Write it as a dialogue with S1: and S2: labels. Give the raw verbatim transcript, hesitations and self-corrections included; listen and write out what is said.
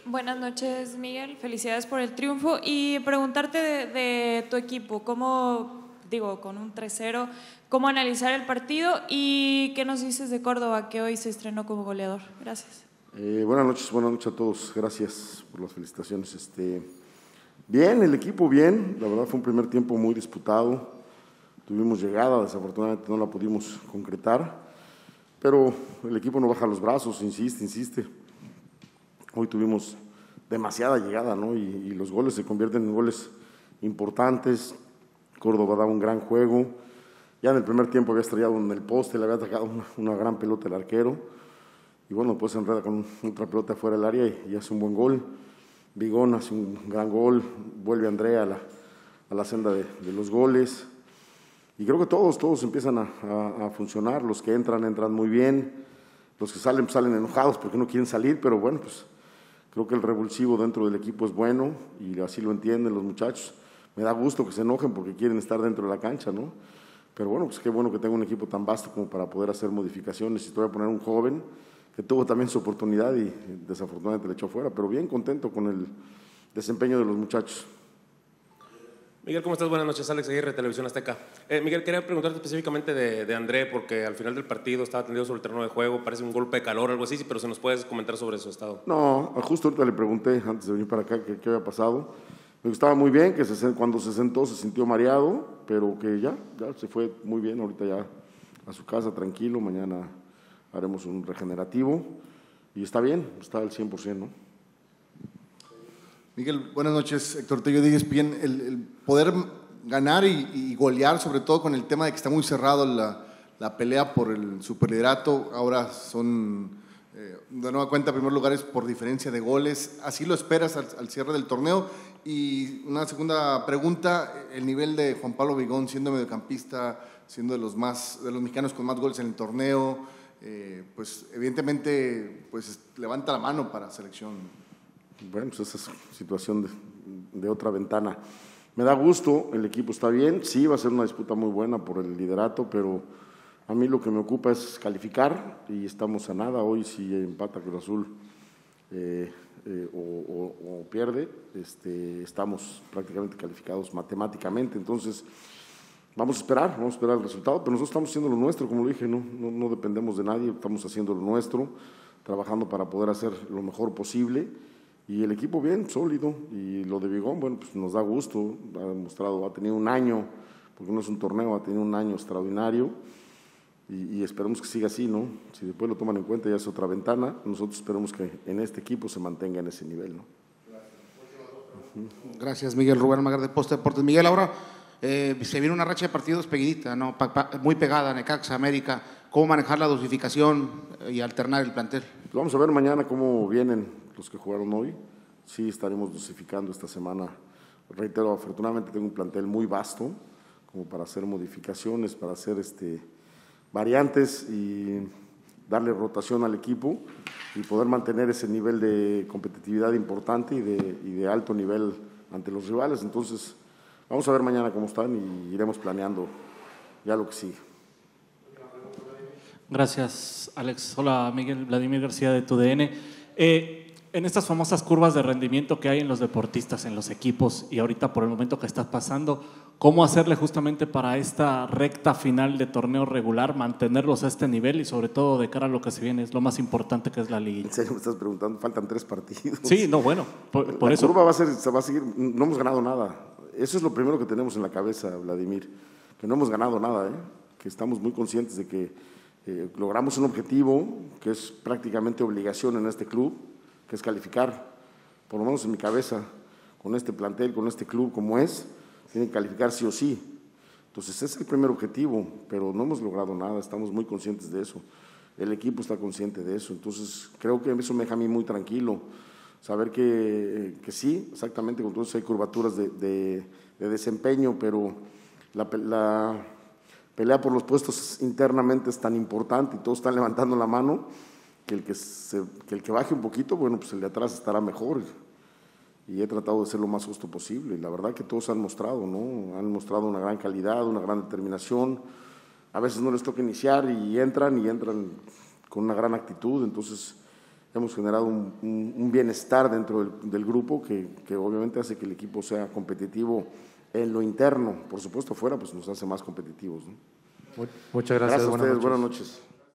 S1: Buenas noches, Miguel. Felicidades por el triunfo. Y preguntarte de, de tu equipo, ¿cómo, digo, con un tres cero, cómo analizar el partido y qué nos dices de Córdoba, que hoy se estrenó como goleador? Gracias.
S2: Eh, buenas noches, buenas noches a todos. Gracias por las felicitaciones. Este, bien, el equipo bien. La verdad fue un primer tiempo muy disputado. Tuvimos llegada, desafortunadamente no la pudimos concretar, pero el equipo no baja los brazos, insiste, insiste. Hoy tuvimos demasiada llegada, ¿no? Y, y los goles se convierten en goles importantes. Córdoba da un gran juego. Ya en el primer tiempo había estrellado en el poste, le había atacado una, una gran pelota el arquero. Y bueno, pues se enreda con otra pelota fuera del área y, y hace un buen gol. Vigón hace un gran gol, vuelve Andrea a la, a la senda de, de los goles. Y creo que todos, todos empiezan a, a, a funcionar. Los que entran, entran muy bien. Los que salen, salen enojados porque no quieren salir, pero bueno, pues creo que el revulsivo dentro del equipo es bueno y así lo entienden los muchachos. Me da gusto que se enojen porque quieren estar dentro de la cancha, ¿no? Pero bueno, pues qué bueno que tenga un equipo tan vasto como para poder hacer modificaciones. Y te voy a poner un joven que tuvo también su oportunidad y desafortunadamente le echó fuera, pero bien contento con el desempeño de los muchachos.
S3: Miguel, ¿cómo estás? Buenas noches, Alex Aguirre, Televisión Azteca. Eh, Miguel, quería preguntarte específicamente de, de André, porque al final del partido estaba tendido sobre el terreno de juego, parece un golpe de calor, algo así, pero si nos puedes comentar sobre su estado.
S2: No, justo ahorita le pregunté, antes de venir para acá, qué había pasado. Me gustaba muy bien, que se, cuando se sentó se sintió mareado, pero que ya, ya se fue muy bien, ahorita ya a su casa, tranquilo, mañana haremos un regenerativo, y está bien, está al cien por ciento, ¿no?
S4: Miguel, buenas noches. Héctor Tello de E S P N. El, el poder ganar y, y golear, sobre todo con el tema de que está muy cerrado la, la pelea por el superliderato, ahora son, eh, de nueva cuenta, primer lugar es por diferencia de goles. ¿Así lo esperas al, al cierre del torneo? Y una segunda pregunta, el nivel de Juan Pablo Vigón, siendo mediocampista, siendo de los, más, de los mexicanos con más goles en el torneo, eh, pues evidentemente pues, levanta la mano para selección.
S2: Bueno, pues esa es situación de, de otra ventana. Me da gusto, el equipo está bien, sí va a ser una disputa muy buena por el liderato, pero a mí lo que me ocupa es calificar y estamos a nada. Hoy si empata Cruz Azul eh, eh, o, o, o pierde, este, estamos prácticamente calificados matemáticamente, entonces vamos a esperar, vamos a esperar el resultado, pero nosotros estamos haciendo lo nuestro, como lo dije, no, no, no dependemos de nadie, estamos haciendo lo nuestro, trabajando para poder hacer lo mejor posible. Y el equipo bien, sólido, y lo de Vigón, bueno, pues nos da gusto, ha demostrado, ha tenido un año, porque no es un torneo, ha tenido un año extraordinario, y, y esperemos que siga así, ¿no? Si después lo toman en cuenta ya es otra ventana, nosotros esperemos que en este equipo se mantenga en ese nivel, ¿no?
S5: Gracias, Miguel. Rubén Almaguer de Poste Deportes. Miguel, ahora eh, se viene una racha de partidos peguidita, ¿no? Pa, pa, muy pegada, Necaxa, América. ¿Cómo manejar la dosificación y alternar el plantel?
S2: Pues vamos a ver mañana cómo vienen los que jugaron hoy. Sí, estaremos dosificando esta semana. Reitero, afortunadamente tengo un plantel muy vasto, como para hacer modificaciones, para hacer este, variantes y darle rotación al equipo y poder mantener ese nivel de competitividad importante y de, y de alto nivel ante los rivales. Entonces, vamos a ver mañana cómo están y iremos planeando ya lo que sigue.
S6: Gracias, Alex. Hola, Miguel. Vladimir García de tu D N. Eh, en estas famosas curvas de rendimiento que hay en los deportistas, en los equipos, y ahorita por el momento que estás pasando, ¿cómo hacerle justamente para esta recta final de torneo regular, mantenerlos a este nivel y sobre todo de cara a lo que se viene, es lo más importante que es la liguilla?
S2: ¿En serio me estás preguntando? Faltan tres partidos.
S6: Sí, no, bueno, por, por
S2: la
S6: eso.
S2: La curva va a, ser, va a seguir, no hemos ganado nada. Eso es lo primero que tenemos en la cabeza, Vladimir, que no hemos ganado nada, ¿eh? Que estamos muy conscientes de que eh, logramos un objetivo que es prácticamente obligación en este club, que es calificar, por lo menos en mi cabeza, con este plantel, con este club como es, tienen que calificar sí o sí. Entonces ese es el primer objetivo, pero no hemos logrado nada, estamos muy conscientes de eso, el equipo está consciente de eso, entonces creo que eso me deja a mí muy tranquilo, saber que, que sí, exactamente, entonces hay curvaturas de, de, de desempeño, pero la, la pelea por los puestos internamente es tan importante y todos están levantando la mano, que el que, se, que el que baje un poquito, bueno, pues el de atrás estará mejor. Y he tratado de ser lo más justo posible. Y la verdad que todos han mostrado, ¿no? Han mostrado una gran calidad, una gran determinación. A veces no les toca iniciar y entran y entran con una gran actitud. Entonces hemos generado un, un, un bienestar dentro del, del grupo que, que obviamente hace que el equipo sea competitivo en lo interno. Por supuesto, fuera pues nos hace más competitivos, ¿no?
S7: Muchas gracias.
S2: Gracias a ustedes,
S7: buenas noches.
S2: buenas noches.